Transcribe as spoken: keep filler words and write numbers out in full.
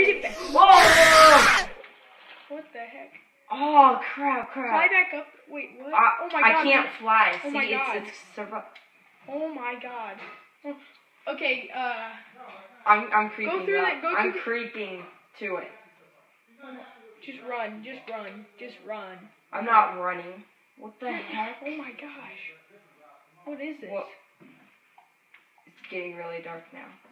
made it back. Whoa! What the heck? Oh crap! Crap! Fly back up. Wait, what? Uh, oh my god! I can't fly. Oh See, my god. it's it's survi- Oh my god. Oh, okay. Uh. I'm I'm creeping. Go through up. it. Go I'm through creeping to it. Just run. Just run. Just run. I'm not running. What the heck? Oh my gosh. What is this? What? It's getting really dark now.